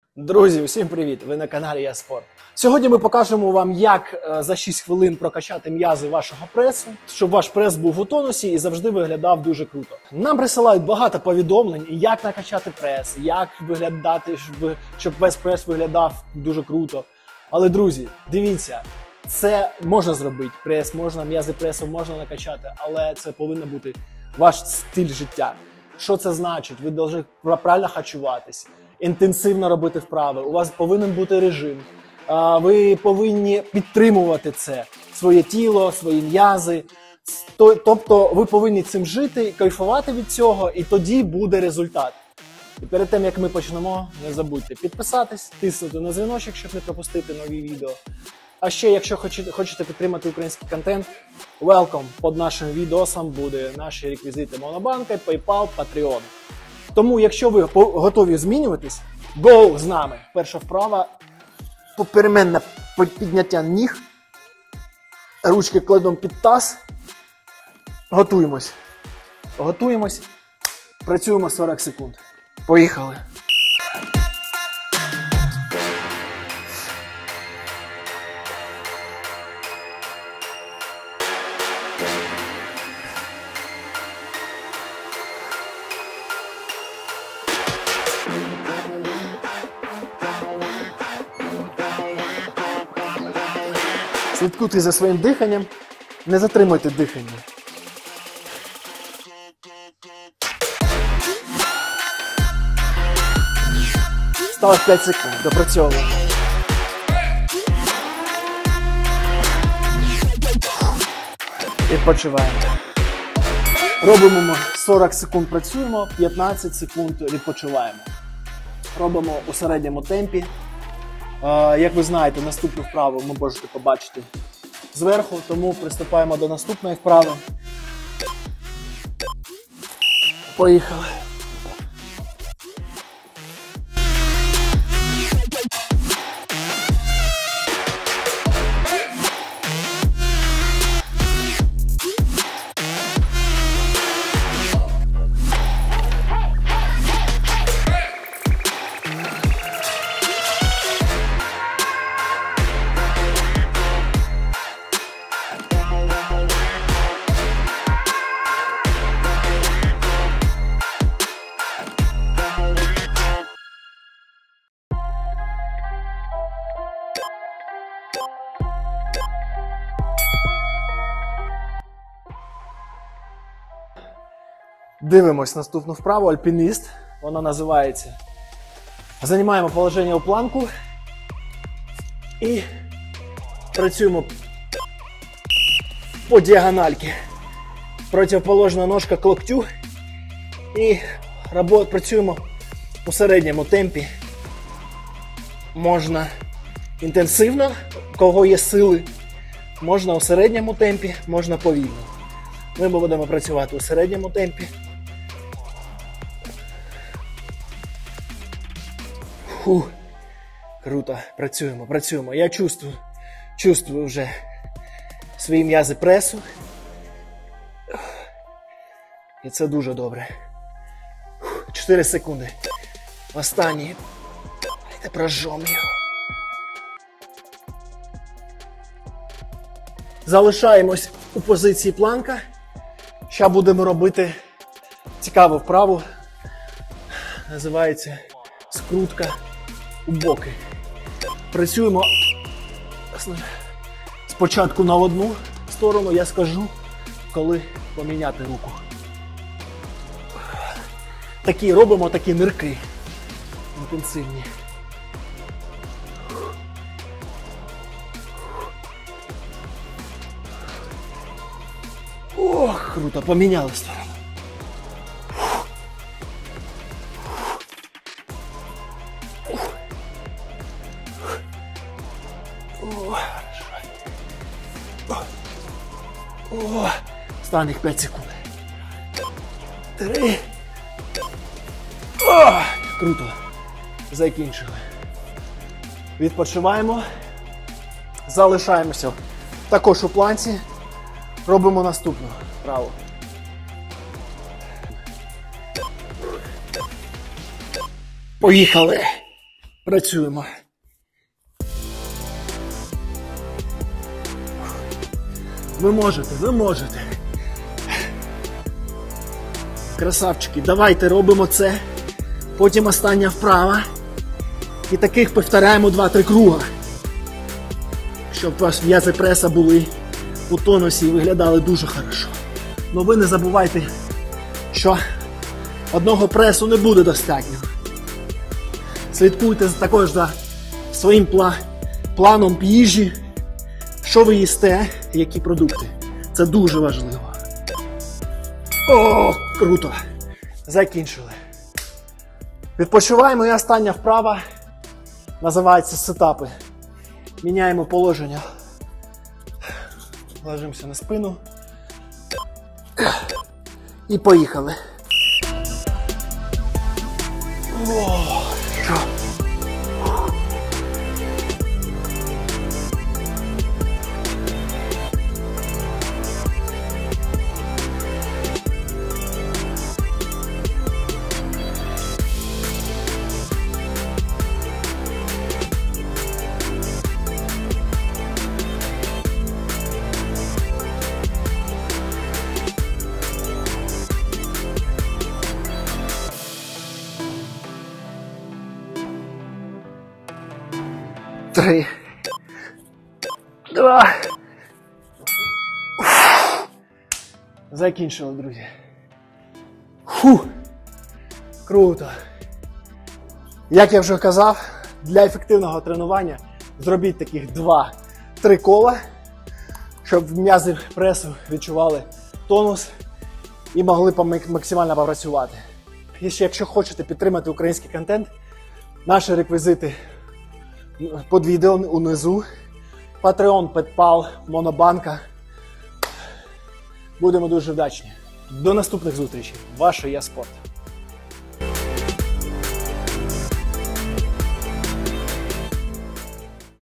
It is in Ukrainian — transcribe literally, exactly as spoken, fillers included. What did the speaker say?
Друзі, всім привіт! Ви на каналі Я Спорт. Сьогодні ми покажемо вам, як за шість хвилин прокачати м'язи вашого пресу, щоб ваш прес був у тонусі і завжди виглядав дуже круто. Нам присилають багато повідомлень, як накачати прес, як виглядати, щоб, щоб весь прес виглядав дуже круто. Але, друзі, дивіться, це можна зробити, прес можна, м'язи пресу можна накачати, але це повинен бути ваш стиль життя. Що це значить? Ви повинні правильно харчуватись, інтенсивно робити вправи, у вас повинен бути режим, ви повинні підтримувати це, своє тіло, свої м'язи. Тобто ви повинні цим жити, кайфувати від цього, і тоді буде результат. І перед тим, як ми почнемо, не забудьте підписатись, тиснути на дзвіночок, щоб не пропустити нові відео. А ще, якщо хочете підтримати український контент, welcome! Під нашим відосом буде наші реквізити Монобанка, PayPal, Patreon. Тому, якщо ви готові змінюватись, go з нами! Перша вправа – попеременне підняття ніг, ручки кладемо під таз, готуємось. Готуємось, працюємо сорок секунд. Поїхали! Слідкуйте за своїм диханням, не затримуйте дихання. Сталося п'ять секунд, допрацьовуємо. Відпочиваємо. Робимо сорок секунд працюємо, п'ятнадцять секунд відпочиваємо. Робимо у середньому темпі. Як ви знаєте, наступну вправу ви можете побачити зверху, тому приступаємо до наступної вправи. Поїхали. Дивимось наступну вправу, альпініст, вона називається. Займаємо положення у планку і працюємо по діагональці. Противоположна ножка к локтю і працюємо у середньому темпі. Можна інтенсивно, у кого є сили, можна у середньому темпі, можна повільно. Ми будемо працювати у середньому темпі. Фу, круто, працюємо, працюємо. Я чувствую, чувствую вже свої м'язи пресу. І це дуже добре. чотири секунди. Останні. Давайте прожжемо його. Залишаємось у позиції планка. Зараз будемо робити цікаву вправу. Називається скрутка у боки. Працюємо спочатку на одну сторону, я скажу, коли поміняти руку. Такі робимо такі нирки інтенсивні. Ох, круто, поміняли сторону. О, останніх п'ять секунд. Три. О, круто. Закінчили. Відпочиваємо. Залишаємося також у планці. Робимо наступну вправу. Поїхали! Працюємо. Ви можете, ви можете. Красавчики, давайте робимо це. Потім остання вправа. І таких повторяємо два-три круга. Щоб ваші м'язи преса були у тонусі і виглядали дуже хорошо. Но ви не забувайте, що одного пресу не буде достатньо. Слідкуйте також за своїм пла планом їжі, що ви їсте, які продукти. Це дуже важливо. О, круто! Закінчили. Відпочиваємо і остання вправа називається сетапи. Міняємо положення. Ложимося на спину. І поїхали. О, що? Три. Два. Закінчили, друзі. Фу. Круто. Як я вже казав, для ефективного тренування зробіть таких два-три кола, щоб м'язи пресу відчували тонус і могли максимально попрацювати. І ще, якщо хочете підтримати український контент, наші реквізити під відео унизу. Patreon, PayPal, Монобанка. Будемо дуже вдячні. До наступних зустрічей. Ваше Я Спорт.